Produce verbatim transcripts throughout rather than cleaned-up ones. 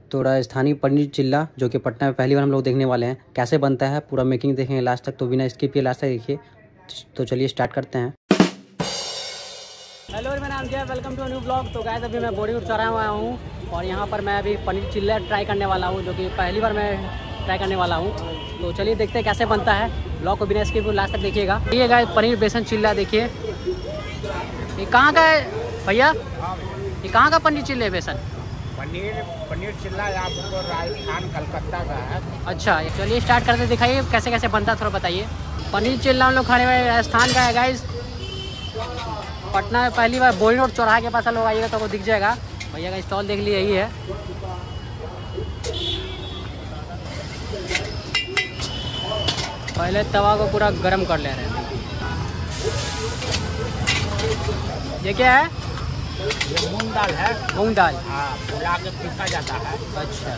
तो राजस्थानी पनीर चिल्ला जो कि पटना में पहली बार हम लोग देखने वाले हैं। कैसे बनता है पूरा मेकिंग देखेंगे लास्ट तक, तो बिना स्किप किए लास्ट तक देखिए। तो चलिए स्टार्ट करते हैं। हेलो, मेरा नाम Jay, welcome to new blog. तो गाइस अभी मैं बॉलीवुड चौराहे में आया हूँ और यहाँ पर मैं अभी पनीर चिल्ला ट्राई करने वाला हूँ, जो कि पहली बार मैं ट्राई करने वाला हूँ। तो चलिए देखते हैं कैसे बनता है। ब्लॉग को बिना स्किप लास्ट तक देखिएगा। ये गाइस पनीर बेसन चिल्ला देखिए, ये कहाँ का है भैया? ये कहाँ का पनीर चिल्ला है बेसन? पनीर पनीर चिल्ला आपको राजस्थान कलकत्ता का है। अच्छा, चलिए स्टार्ट करते दिखाइए कैसे कैसे बनता है, थोड़ा बताइए। पनीर चिल्ला हम लोग खाने वाले राजस्थान का है गाइस। पटना में पहली बार बॉलीवुड चौराहे के पास लोग आइएगा तो वो दिख जाएगा। भैया का स्टॉल देख लीजिए, यही है। पहले तवा को पूरा गर्म कर ले रहे हैं। ये क्या है? ये मूंग दाल है। मूंग दाल, हाँ, फुला के पीसा जाता है। अच्छा,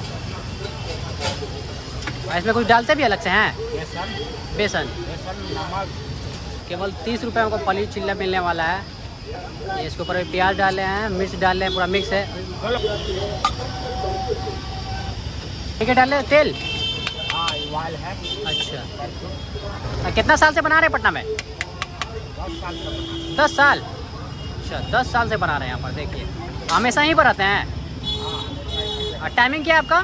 इसमें कुछ डालते भी अलग से हैं? बेसन बेसन बेसन नमक। केवल तीस रुपये में पनीर चिल्ला मिलने वाला है। ये इसके ऊपर प्याज डाले हैं, मिर्च डाले हैं, पूरा मिक्स है। ठीक है, डाले तेल। हाँ, ऑयल है। अच्छा, कितना साल से बना रहे हैं पटना में? दस साल से बना। दस साल? अच्छा, दस साल से बना रहे हैं यहाँ पर। देखिए हमेशा यहीं पर रहते हैं। और टाइमिंग क्या है आपका?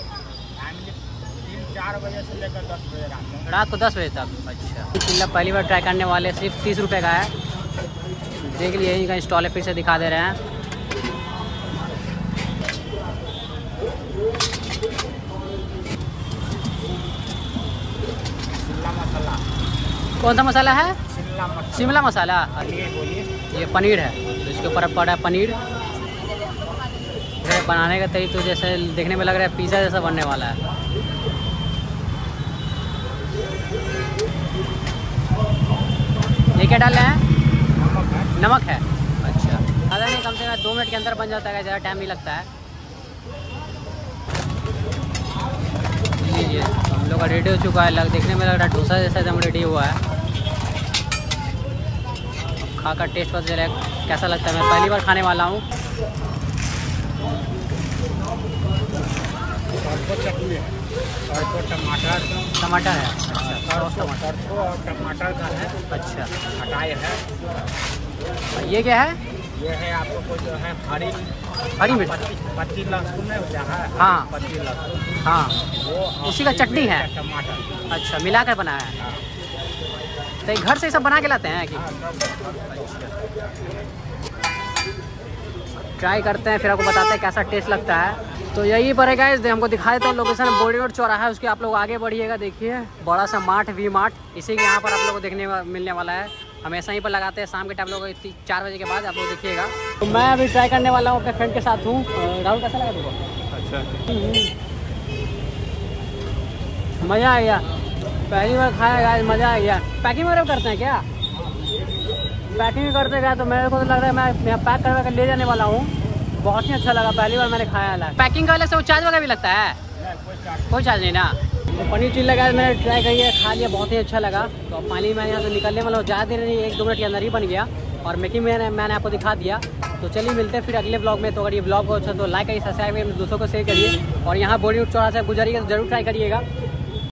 तीन चार बजे से लेकर दस बजे रात रात को दस बजे तक। अच्छा, चिल्ला पहली बार ट्राई करने वाले, सिर्फ तीस रुपये का है। देख लिए यहीं का स्टॉल है, फिर से दिखा दे रहे हैं। शिमला मसाला। कौन सा मसाला है? शिमला मसाला। शिमला मसाला। बोलिए बोलिए। ये पनीर है, तो इसके ऊपर पड़ा है पनीर। बनाने का तरीका तो जैसे देखने में लग रहा है पिज़्ज़ा जैसा बनने वाला है। ये क्या डाल रहे हैं? नमक है। नमक है। अच्छा, ज़्यादा नहीं, कम से कम दो मिनट के अंदर बन जाता है, ज़्यादा टाइम नहीं लगता है। लीजिए, हम लोग का रेडी हो चुका है। लग देखने में लग रहा है डोसा जैसा एकदम रेडी हुआ है। खा कर टेस्ट बता रहा है कैसा लगता है। मैं पहली बार खाने वाला हूँ। सरसों चटनी है, सरसों टमाटर टमाटर है। अच्छा, सरसों सरसों और टमाटर का है। अच्छा, खटाई है। ये क्या है? ये है आपको जो है हरी हरी मिर्च, पत्ती पत्ती लहसुन है होता है। हाँ। पत्ती लहसुन, हाँ, वो उसी का चटनी है। टमाटर। अच्छा, मिलाकर बनाया है। तो ये घर से सब बना के लाते हैं कि? ट्राई करते हैं, फिर आपको बताते हैं कैसा टेस्ट लगता है। तो यही पर है गाइस, हमको दिखा देता हूँ लोकेशन। बॉलीवुड चौराहा है, उसके आप लोग आगे बढ़िएगा। देखिए बड़ा सा मार्ट, वी मार्ट, इसी के यहाँ पर आप लोगों को देखने मिलने वाला है। हमेशा यहीं पर लगाते हैं शाम के टाइम, लोग चार बजे के बाद आप लोग देखिएगा। तो मैं अभी ट्राई करने वाला हूँ, अपने फ्रेंड के साथ हूँ। राहुल, कैसा लगा तुमको? अच्छा, मज़ा आ गया। पहली बार खाया गाइस, मज़ा आ गया। पैकिंग वगैरह करते हैं क्या? पैकिंग करते गए तो मेरे को तो लग रहा है मैं यहाँ पैक करवा कर ले जाने वाला हूँ। बहुत ही अच्छा लगा, पहली बार मैंने खाया है। पैकिंग का अलग से वो चार्ज वगैरह भी लगता है? कोई चार्ज नहीं ना। तो पनीर चिल्ला गाइस मैंने ट्राई करी है, खा लिया, बहुत ही अच्छा लगा। तो पानी मैंने यहाँ से निकलने वाला हूँ, ज़्यादा देर नहीं, एक दो मिनट के अंदर ही बन गया। और मेकिंग मैंने मैंने आपको दिखा दिया। तो चलिए मिलते हैं फिर अगले ब्लॉग में। तो अगर ये ब्लॉग हो अच्छा तो लाइक करिए, सब्सक्राइब करिए, दोस्तों को शेयर करिए। और यहाँ बॉलीवुड चौराहा से गुजरिएगा तो जरूर ट्राई करिएगा।